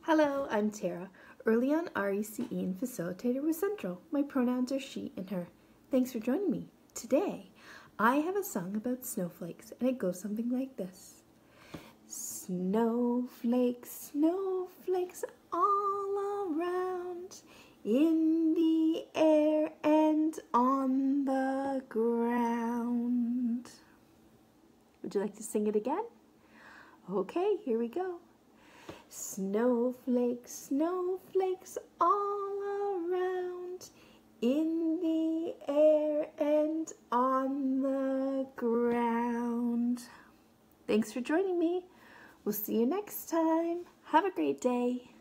Hello, I'm Tara, EarlyON RECE and facilitator with Central. My pronouns are she and her. Thanks for joining me. Today, I have a song about snowflakes, and it goes something like this. Snowflakes, snowflakes all around, in the air and on the ground. Would you like to sing it again? Okay, here we go. Snowflakes, snowflakes all around, in the air and on the ground. Thanks for joining me. We'll see you next time. Have a great day.